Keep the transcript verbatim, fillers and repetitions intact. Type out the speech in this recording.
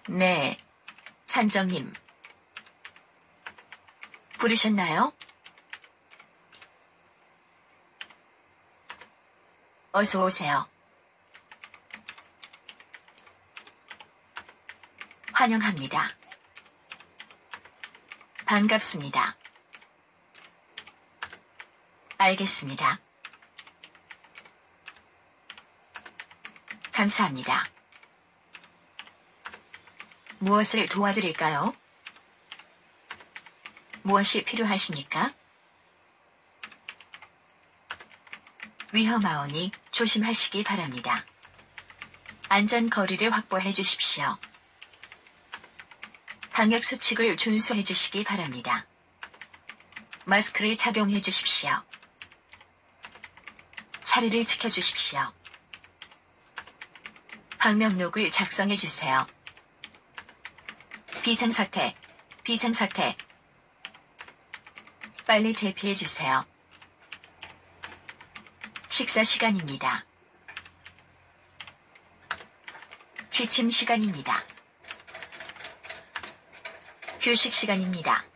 네, 산정님. 부르셨나요? 어서 오세요. 환영합니다. 반갑습니다. 알겠습니다. 감사합니다. 무엇을 도와드릴까요? 무엇이 필요하십니까? 위험하오니 조심하시기 바랍니다. 안전 거리를 확보해 주십시오. 방역 수칙을 준수해 주시기 바랍니다. 마스크를 착용해 주십시오. 차례를 지켜 주십시오. 방명록을 작성해 주세요. 비상사태, 비상사태. 빨리 대피해 주세요. 식사 시간입니다. 취침 시간입니다. 휴식 시간입니다.